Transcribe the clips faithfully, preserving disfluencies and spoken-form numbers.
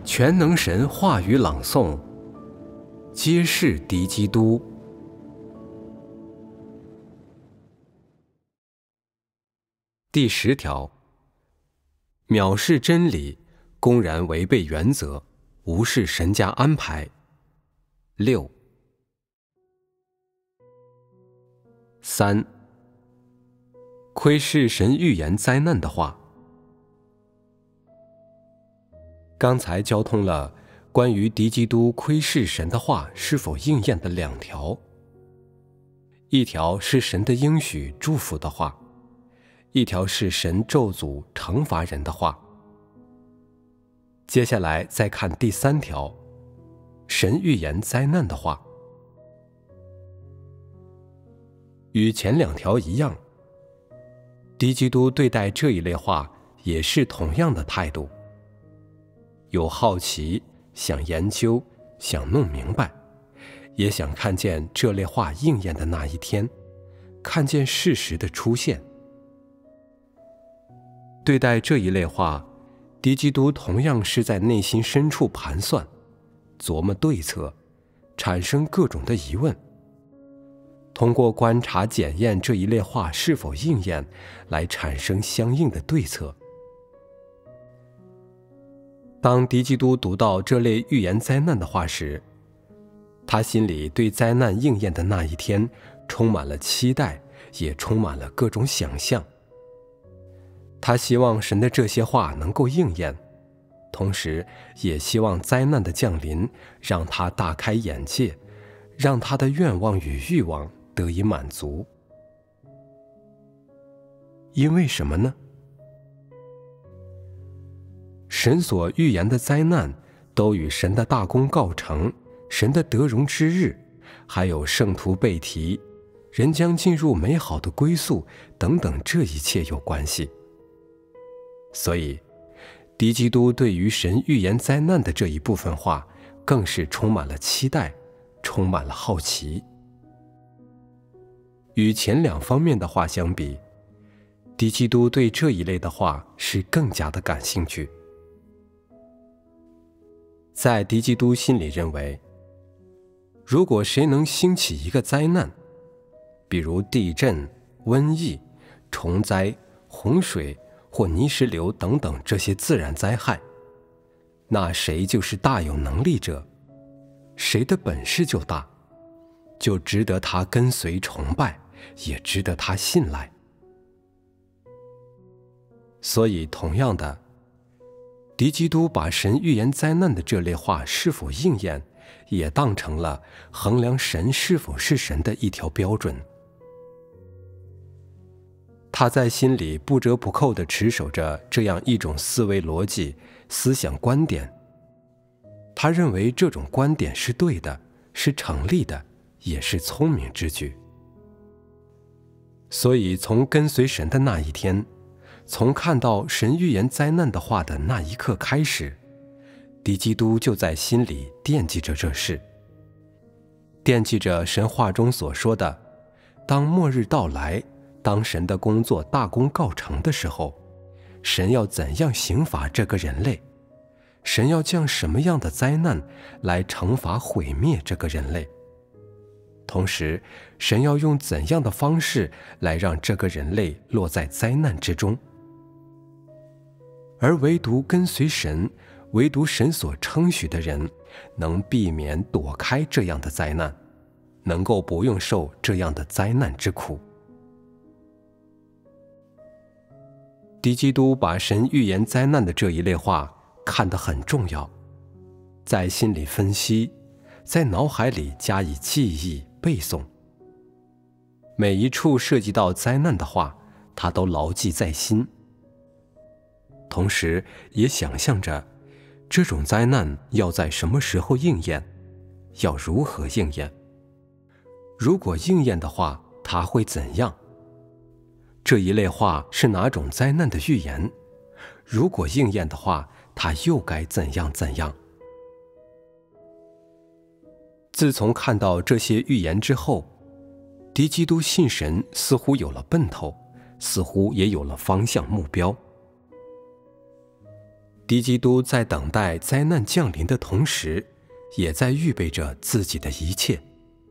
全能神话语朗诵，揭示敌基督。第十条，藐视真理，公然违背原则，无视神家安排。六。三，窥视神预言灾难的话。刚才交通了关于敌基督窥视神的话是否应验的两条，一条是神的应许祝福的话，一条是神咒诅惩罚人的话。接下来再看第三条，神预言灾难的话。与前两条一样，敌基督对待这一类话也是同样的态度，有好奇，想研究，想弄明白，也想看见这类话应验的那一天，看见事实的出现。对待这一类话，敌基督同样是在内心深处盘算，琢磨对策，产生各种的疑问，通过观察检验这一类话是否应验，来产生相应的对策。当敌基督读到这类预言灾难的话时，他心里对灾难应验的那一天充满了期待，也充满了各种想象。他希望神的这些话能够应验，同时也希望灾难的降临让他大开眼界，让他的愿望与欲望得以满足。因为什么呢？神所预言的灾难都与神的大功告成，神的得荣之日，还有圣徒被提，人将进入美好的归宿等等这一切有关系。所以敌基督对于神预言灾难的这一部分话更是充满了期待，充满了好奇。与前两方面的话相比，敌基督对这一类的话是更加的感兴趣。在敌基督心里认为，如果谁能兴起一个灾难，比如地震、瘟疫、虫灾、洪水或泥石流等等这些自然灾害，那谁就是大有能力者，谁的本事就大，就值得他跟随崇拜，也值得他信赖。所以同样的，敌基督把神预言灾难的这类话是否应验，也当成了衡量神是否是神的一条标准。他在心里不折不扣地持守着这样一种思维逻辑、思想观点，他认为这种观点是对的，是成立的，也是聪明之举。所以从跟随神的那一天，从看到神预言灾难的话的那一刻开始，敌基督就在心里惦记着这事，惦记着神话中所说的，当末日到来，当神的工作大功告成的时候，神要怎样刑罚这个人类，神要降什么样的灾难来惩罚毁灭这个人类，同时神要用怎样的方式来让这个人类落在灾难之中。而唯独跟随神，唯独神所称许的人，能避免躲开这样的灾难，能够不用受这样的灾难之苦。敌基督把神预言灾难的这一类话看得很重要，在心里分析，在脑海里加以记忆背诵，每一处涉及到灾难的话，他都牢记在心，同时也想象着这种灾难要在什么时候应验，要如何应验，如果应验的话，它会怎样？这一类话是哪种灾难的预言？如果应验的话，它又该怎样怎样？自从看到这些预言之后，敌基督信神似乎有了奔头，似乎也有了方向目标。 敌基督在等待灾难降临的同时，也在预备着自己的一切。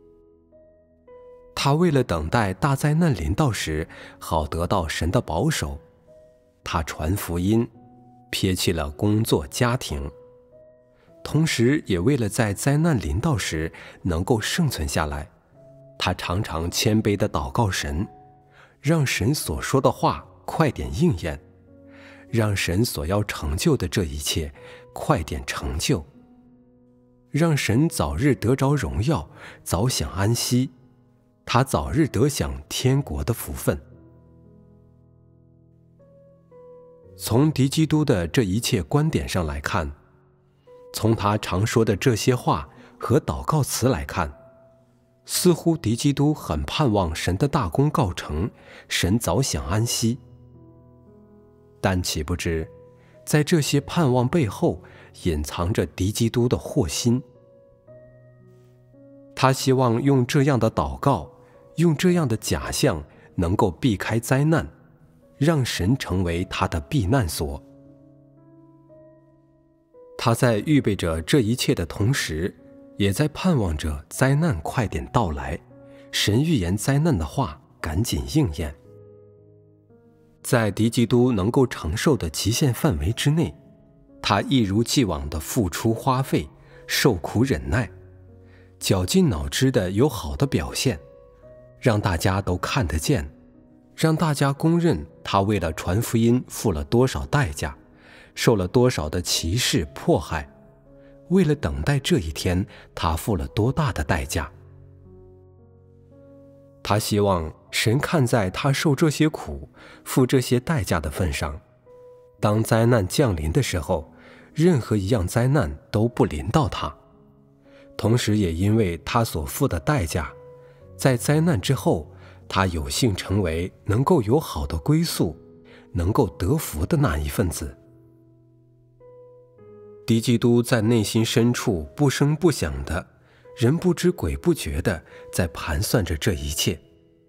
他为了等待大灾难临到时，好得到神的保守，他传福音，撇弃了工作家庭，同时也为了在灾难临到时能够生存下来，他常常谦卑地祷告神，让神所说的话快点应验，让神所要成就的这一切快点成就，让神早日得着荣耀，早享安息，他早日得享天国的福分。从敌基督的这一切观点上来看，从他常说的这些话和祷告词来看，似乎敌基督很盼望神的大功告成，神早享安息。但岂不知，在这些盼望背后隐藏着敌基督的祸心。他希望用这样的祷告，用这样的假象，能够避开灾难，让神成为他的避难所。他在预备着这一切的同时，也在盼望着灾难快点到来，神预言灾难的话赶紧应验。在敌基督能够承受的极限范围之内，他一如既往地付出花费，受苦忍耐，绞尽脑汁的有好的表现，让大家都看得见，让大家公认他为了传福音付了多少代价，受了多少的歧视迫害，为了等待这一天，他付了多大的代价。他希望神看在他受这些苦、付这些代价的份上，当灾难降临的时候，任何一样灾难都不临到他。同时也因为他所付的代价，在灾难之后，他有幸成为能够有好的归宿，能够得福的那一份子。敌基督在内心深处不声不响的，人不知鬼不觉的在盘算着这一切。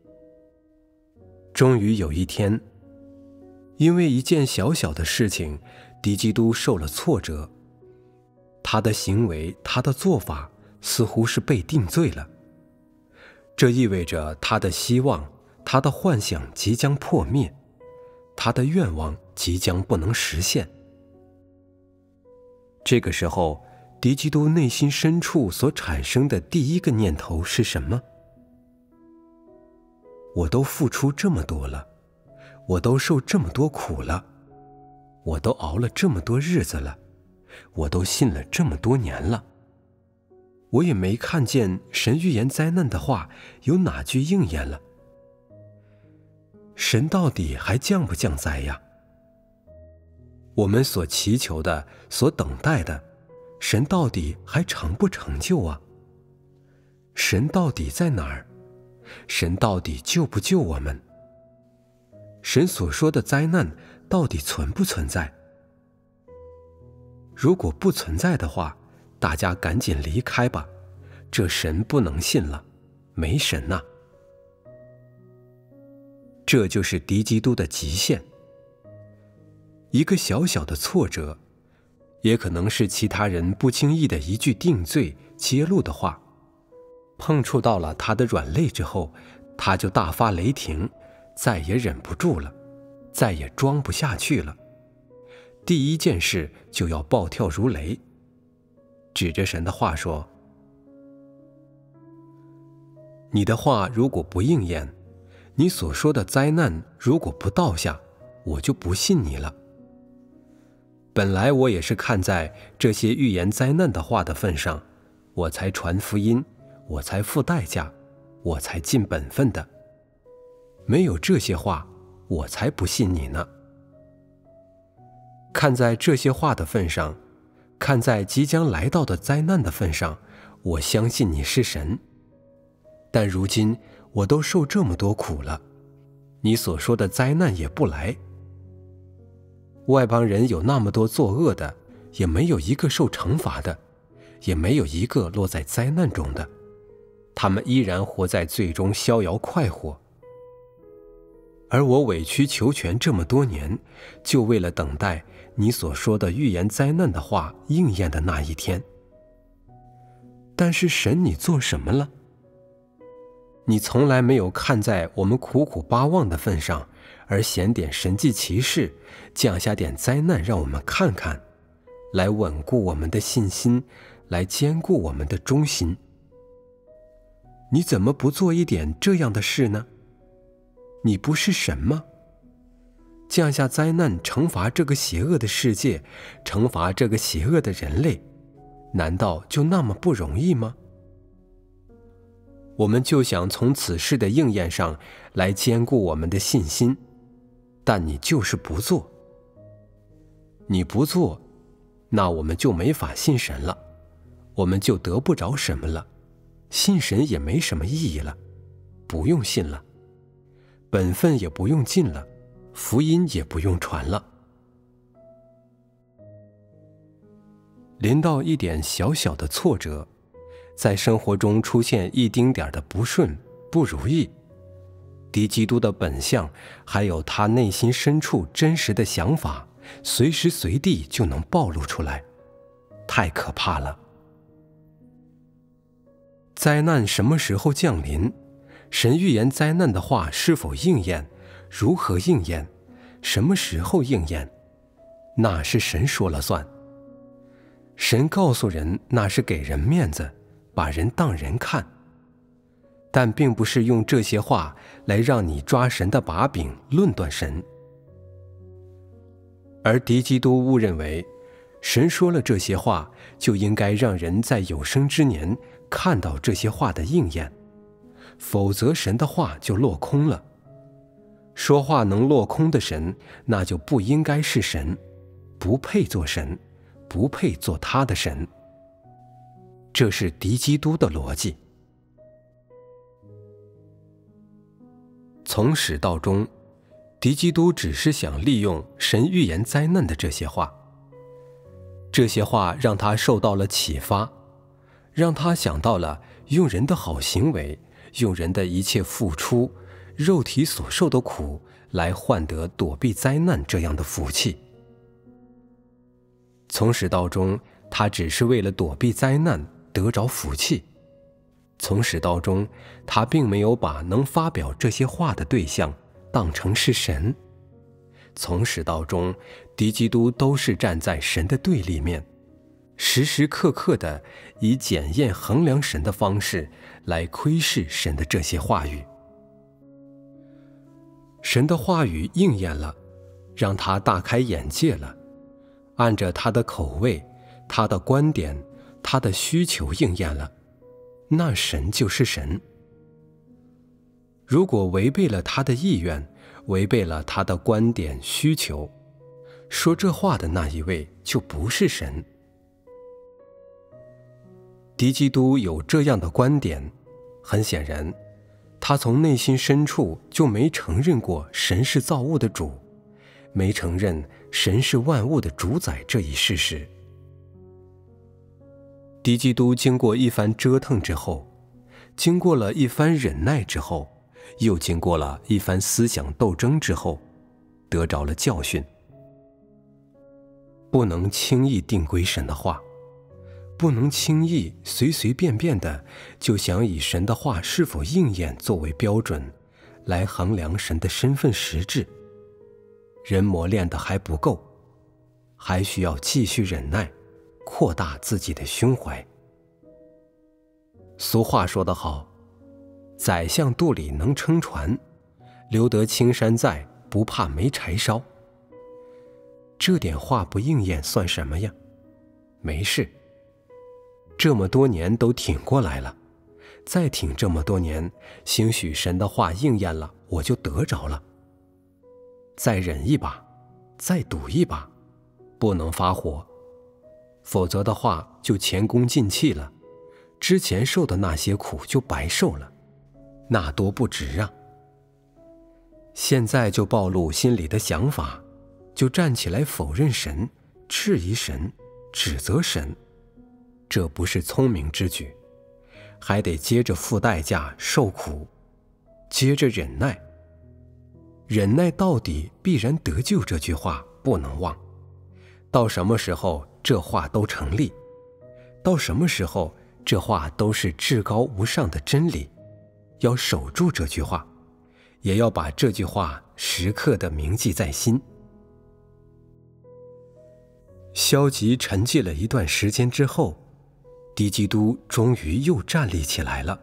终于有一天，因为一件小小的事情，敌基督受了挫折，他的行为，他的做法似乎是被定罪了。这意味着他的希望，他的幻想即将破灭，他的愿望即将不能实现。这个时候，敌基督内心深处所产生的第一个念头是什么？我都付出这么多了，我都受这么多苦了，我都熬了这么多日子了，我都信了这么多年了，我也没看见神预言灾难的话有哪句应验了。神到底还降不降灾呀？我们所祈求的，所等待的，神到底还成不成就啊？神到底在哪儿？神到底救不救我们？神所说的灾难到底存不存在？如果不存在的话，大家赶紧离开吧，这神不能信了，没神呐。这就是敌基督的极限。一个小小的挫折，也可能是其他人不经意的一句定罪揭露的话，碰触到了他的软肋之后，他就大发雷霆，再也忍不住了，再也装不下去了，第一件事就要暴跳如雷，指着神的话说：你的话如果不应验，你所说的灾难如果不到下，我就不信你了。本来我也是看在这些预言灾难的话的份上，我才传福音，我才付代价，我才尽本分的。没有这些话，我才不信你呢。看在这些话的份上，看在即将来到的灾难的份上，我相信你是神。但如今我都受这么多苦了，你所说的灾难也不来。外邦人有那么多作恶的，也没有一个受惩罚的，也没有一个落在灾难中的，他们依然活在罪中逍遥快活。而我委曲求全这么多年，就为了等待你所说的预言灾难的话应验的那一天。但是神，你做什么了？你从来没有看在我们苦苦巴望的份上，而显点神迹奇事，降下点灾难让我们看看，来稳固我们的信心，来坚固我们的忠心。你怎么不做一点这样的事呢？你不是神吗？降下灾难惩罚这个邪恶的世界，惩罚这个邪恶的人类，难道就那么不容易吗？我们就想从此事的应验上来坚固我们的信心，但你就是不做。你不做，那我们就没法信神了，我们就得不着什么了，信神也没什么意义了，不用信了，本分也不用尽了，福音也不用传了。临到一点小小的挫折，在生活中出现一丁点的不顺、不如意，敌基督的本相，还有他内心深处真实的想法，随时随地就能暴露出来，太可怕了。灾难什么时候降临？神预言灾难的话是否应验？如何应验？什么时候应验？那是神说了算。神告诉人，那是给人面子，把人当人看，但并不是用这些话来让你抓神的把柄，论断神。而敌基督误认为，神说了这些话，就应该让人在有生之年看到这些话的应验，否则神的话就落空了。说话能落空的神，那就不应该是神，不配做神，不配做他的神。这是敌基督的逻辑。从始到终，敌基督只是想利用神预言灾难的这些话，这些话让他受到了启发，让他想到了用人的好行为，用人的一切付出，肉体所受的苦，来换得躲避灾难这样的福气。从始到终，他只是为了躲避灾难，得着福气。从始到终，他并没有把能发表这些话的对象当成是神。从始到终，敌基督都是站在神的对立面，时时刻刻地以检验衡量神的方式来窥视神的这些话语。神的话语应验了，让他大开眼界了，按着他的口味，他的观点，他的需求应验了，那神就是神。如果违背了他的意愿，违背了他的观点需求，说这话的那一位就不是神。敌基督有这样的观点，很显然，他从内心深处就没承认过神是造物的主，没承认神是万物的主宰这一事实。敌基督经过一番折腾之后，经过了一番忍耐之后，又经过了一番思想斗争之后，得着了教训。不能轻易定规神的话，不能轻易随随便便的就想以神的话是否应验作为标准，来衡量神的身份实质。人磨练的还不够，还需要继续忍耐，扩大自己的胸怀。俗话说得好，宰相肚里能撑船，留得青山在，不怕没柴烧。这点话不应验算什么呀？没事，这么多年都挺过来了，再挺这么多年，兴许神的话应验了，我就得着了。再忍一把，再赌一把，不能发火，否则的话就前功尽弃了，之前受的那些苦就白受了，那多不值啊！现在就暴露心里的想法，就站起来否认神，质疑神，指责神，这不是聪明之举，还得接着付代价受苦，接着忍耐。忍耐到底必然得救这句话不能忘， 到什么时候这话都成立，到什么时候这话都是至高无上的真理，要守住这句话，也要把这句话时刻地铭记在心。消极沉寂了一段时间之后，狄基督终于又站立起来了。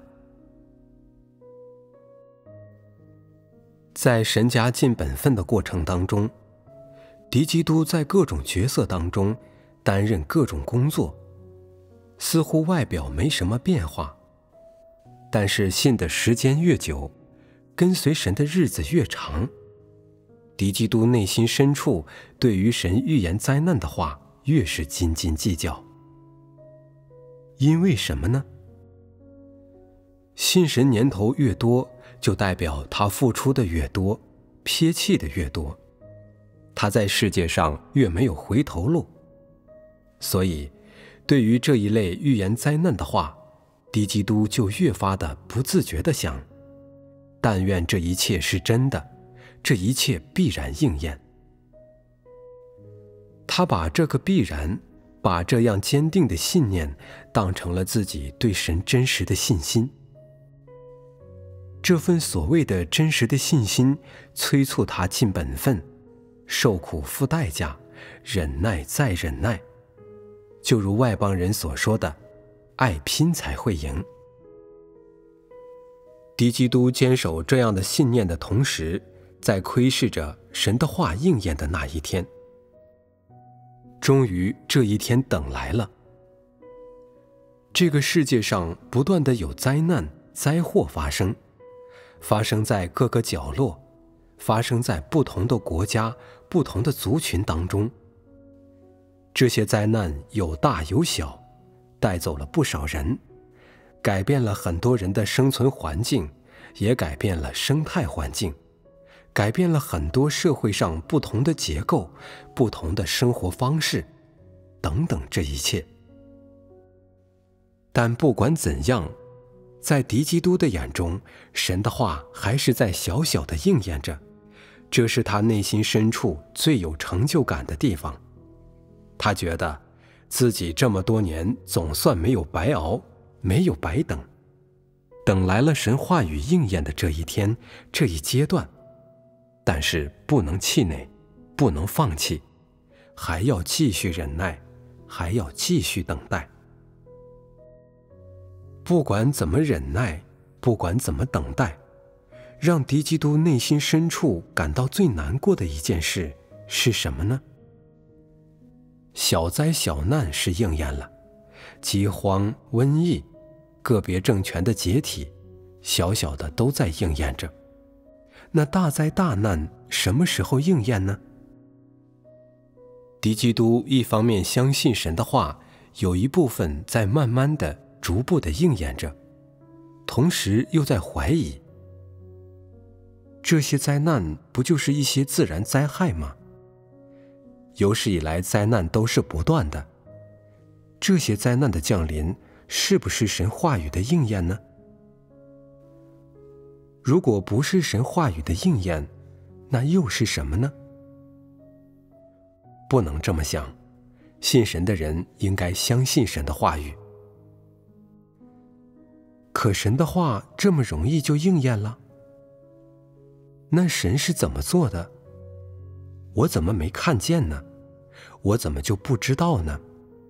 在神家尽本分的过程当中，狄基督在各种角色当中担任各种工作，似乎外表没什么变化，但是信的时间越久，跟随神的日子越长，狄基督内心深处对于神预言灾难的话越是斤斤计较。因为什么呢？信神年头越多，就代表他付出的越多，撇弃的越多，他在世界上越没有回头路。所以对于这一类预言灾难的话，狄基督就越发的不自觉地想，但愿这一切是真的，这一切必然应验。他把这个必然，把这样坚定的信念当成了自己对神真实的信心。这份所谓的真实的信心催促他尽本分，受苦付代价，忍耐再忍耐，就如外邦人所说的，爱拼才会赢。狄基督坚守这样的信念的同时，在窥视着神的话应验的那一天。终于这一天等来了。这个世界上不断的有灾难灾祸发生，发生在各个角落，发生在不同的国家不同的族群当中。这些灾难有大有小，带走了不少人，改变了很多人的生存环境，也改变了生态环境，改变了很多社会上不同的结构，不同的生活方式等等，这一切。但不管怎样，在狄基督的眼中，神的话还是在小小的应验着，这是他内心深处最有成就感的地方。他觉得自己这么多年总算没有白熬，没有白等，等来了神话语应验的这一天，这一阶段。但是不能气馁，不能放弃，还要继续忍耐，还要继续等待。不管怎么忍耐，不管怎么等待，让狄基督内心深处感到最难过的一件事是什么呢？小灾小难是应验了，饥荒、瘟疫、个别政权的解体，小小的都在应验着。那大灾大难什么时候应验呢？狄基督一方面相信神的话，有一部分在慢慢的、逐步的应验着，同时又在怀疑，这些灾难不就是一些自然灾害吗？有史以来灾难都是不断的，这些灾难的降临是不是神话语的应验呢？如果不是神话语的应验，那又是什么呢？不能这么想，信神的人应该相信神的话语。可神的话这么容易就应验了？那神是怎么做的？我怎么没看见呢？我怎么就不知道呢？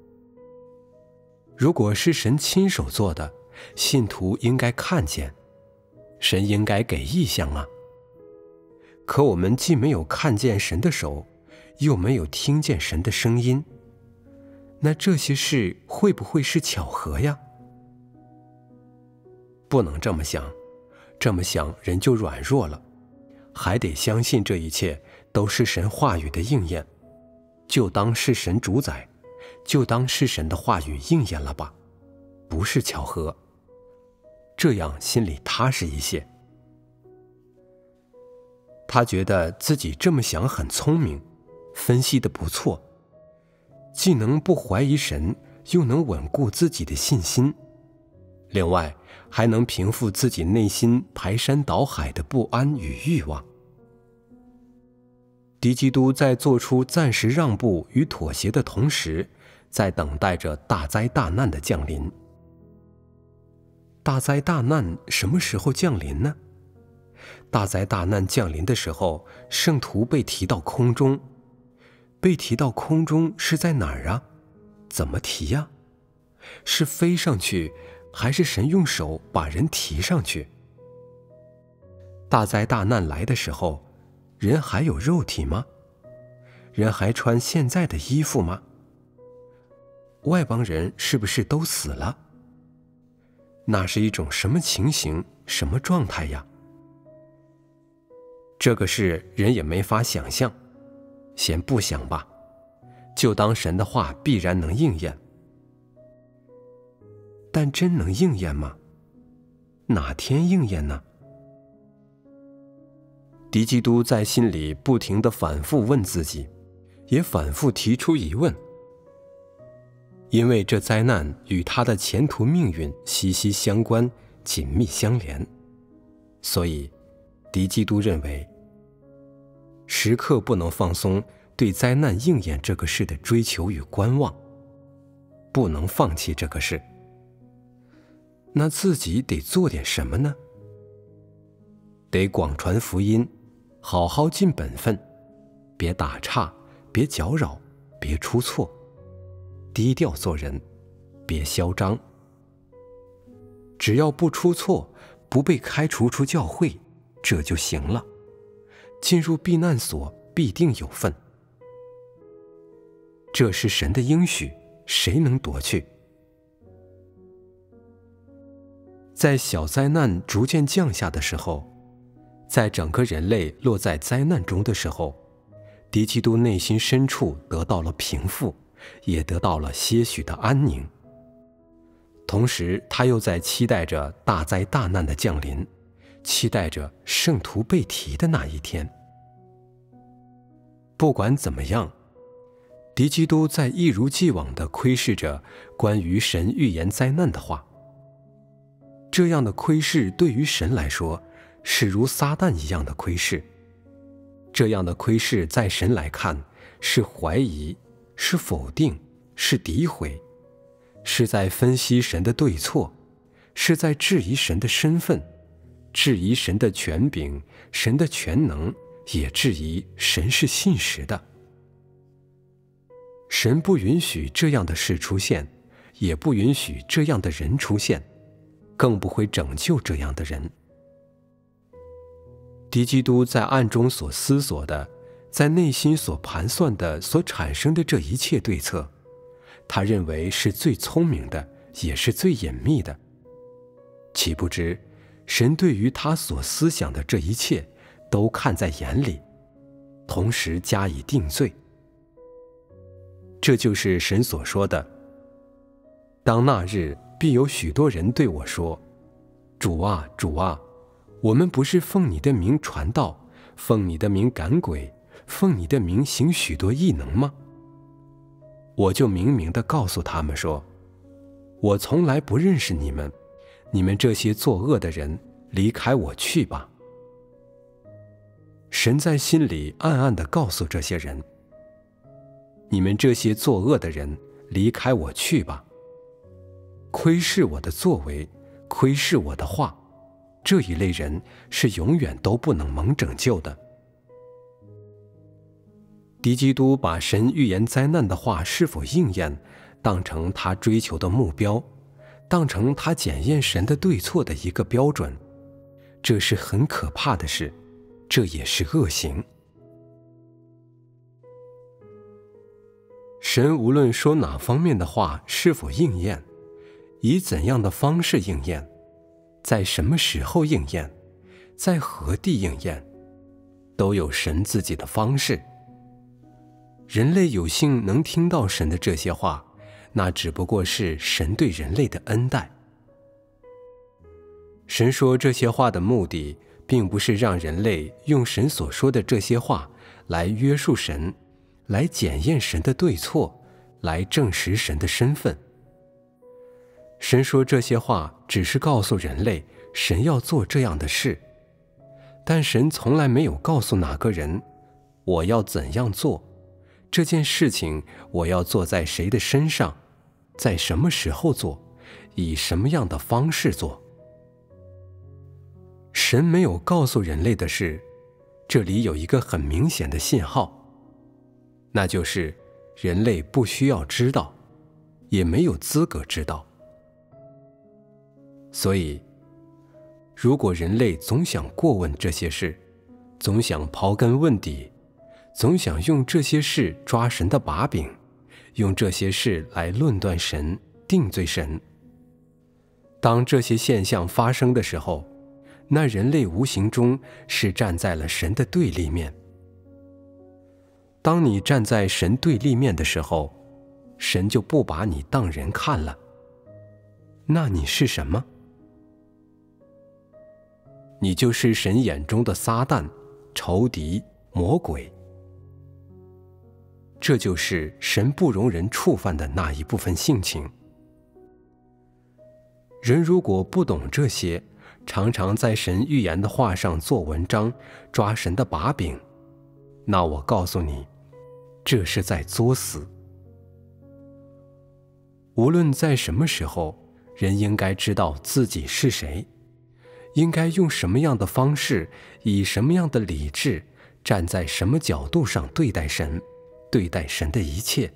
如果是神亲手做的，信徒应该看见，神应该给异象啊。可我们既没有看见神的手，又没有听见神的声音，那这些事会不会是巧合呀？不能这么想，这么想人就软弱了，还得相信这一切都是神话语的应验，就当是神主宰，就当是神的话语应验了吧，不是巧合，这样心里踏实一些。他觉得自己这么想很聪明，分析得不错，既能不怀疑神，又能稳固自己的信心，另外还能平复自己内心排山倒海的不安与欲望。 敌基督在做出暂时让步与妥协的同时，在等待着大灾大难的降临。大灾大难什么时候降临呢？大灾大难降临的时候，圣徒被提到空中。被提到空中是在哪儿啊？怎么提呀？是飞上去，还是神用手把人提上去？大灾大难来的时候，人还有肉体吗？人还穿现在的衣服吗？外邦人是不是都死了？那是一种什么情形，什么状态呀？这个事人也没法想象，先不想吧，就当神的话必然能应验。但真能应验吗？哪天应验呢？敌基督在心里不停地反复问自己，也反复提出疑问，因为这灾难与他的前途命运息息相关，紧密相连，所以敌基督认为时刻不能放松对灾难应验这个事的追求与观望，不能放弃这个事。那自己得做点什么呢？得广传福音，好好尽本分，别打岔，别搅扰，别出错，低调做人，别嚣张。只要不出错，不被开除出教会，这就行了。进入避难所必定有份，这是神的应许，谁能夺去？在小灾难逐渐降下的时候，在整个人类落在灾难中的时候，敌基督内心深处得到了平复，也得到了些许的安宁。同时他又在期待着大灾大难的降临，期待着圣徒被提的那一天。不管怎么样，敌基督在一如既往地窥视着关于神预言灾难的话。这样的窥视对于神来说是如撒旦一样的窥视，这样的窥视在神来看是怀疑，是否定，是诋毁，是在分析神的对错，是在质疑神的身份，质疑神的权柄，神的全能，也质疑神是信实的。神不允许这样的事出现，也不允许这样的人出现，更不会拯救这样的人。敌基督在暗中所思索的，在内心所盘算的，所产生的这一切对策，他认为是最聪明的，也是最隐秘的。岂不知神对于他所思想的这一切都看在眼里，同时加以定罪。这就是神所说的，当那日必有许多人对我说，主啊，主啊，我们不是奉你的名传道，奉你的名赶鬼，奉你的名行许多异能吗？我就明明地告诉他们说，我从来不认识你们，你们这些作恶的人，离开我去吧。神在心里暗暗地告诉这些人，你们这些作恶的人，离开我去吧。窥视我的作为，窥视我的话，这一类人是永远都不能蒙拯救的。敌基督把神预言灾难的话是否应验当成他追求的目标，当成他检验神的对错的一个标准，这是很可怕的事，这也是恶行。神无论说哪方面的话是否应验，以怎样的方式应验，在什么时候应验，在何地应验，都有神自己的方式。人类有幸能听到神的这些话，那只不过是神对人类的恩待。神说这些话的目的，并不是让人类用神所说的这些话来约束神，来检验神的对错，来证实神的身份。神说这些话只是告诉人类神要做这样的事，但神从来没有告诉哪个人我要怎样做，这件事情我要做在谁的身上，在什么时候做，以什么样的方式做。神没有告诉人类的是，这里有一个很明显的信号，那就是人类不需要知道，也没有资格知道。所以，如果人类总想过问这些事，总想刨根问底，总想用这些事抓神的把柄，用这些事来论断神、定罪神，当这些现象发生的时候，那人类无形中是站在了神的对立面。当你站在神对立面的时候，神就不把你当人看了。那你是什么？你就是神眼中的撒旦、仇敌、魔鬼。这就是神不容人触犯的那一部分性情。人如果不懂这些，常常在神预言的话上做文章，抓神的把柄，那我告诉你，这是在作死。无论在什么时候，人应该知道自己是谁，应该用什么样的方式，以什么样的理智，站在什么角度上对待神，对待神的一切。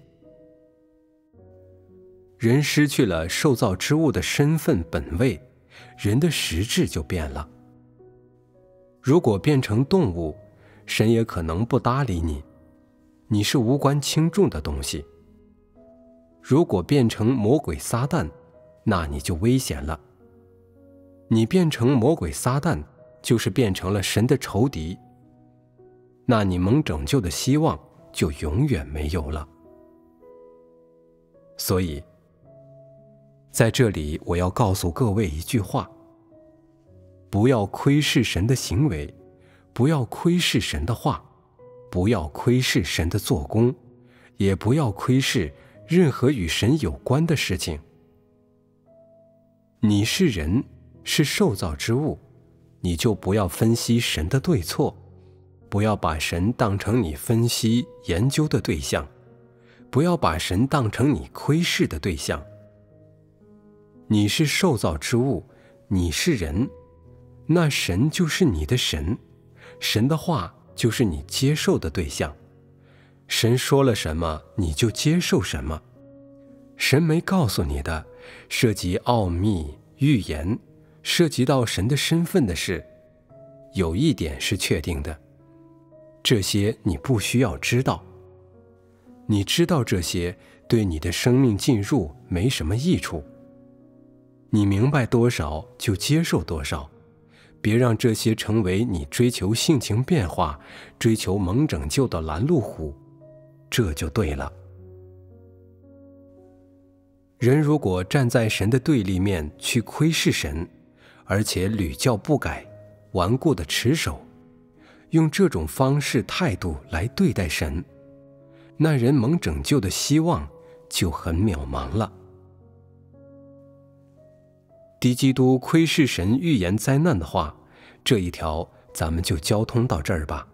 人失去了受造之物的身份本位，人的实质就变了。如果变成动物，神也可能不搭理你，你是无关轻重的东西。如果变成魔鬼撒旦，那你就危险了。你变成魔鬼撒旦，就是变成了神的仇敌，那你蒙拯救的希望就永远没有了。所以在这里我要告诉各位一句话，不要窥视神的行为，不要窥视神的话，不要窥视神的做工，也不要窥视任何与神有关的事情。你是人，是受造之物，你就不要分析神的对错，不要把神当成你分析研究的对象，不要把神当成你窥视的对象。你是受造之物，你是人，那神就是你的神，神的话就是你接受的对象。神说了什么，你就接受什么。神没告诉你的，涉及奥秘、预言，涉及到神的身份的事，有一点是确定的，这些你不需要知道。你知道这些，对你的生命进入没什么益处。你明白多少就接受多少，别让这些成为你追求性情变化、追求蒙拯救的拦路虎，这就对了。人如果站在神的对立面去窥视神，而且屡教不改，顽固的持守，用这种方式态度来对待神，那人蒙拯救的希望就很渺茫了。敌基督窥视神预言灾难的话，这一条咱们就交通到这儿吧。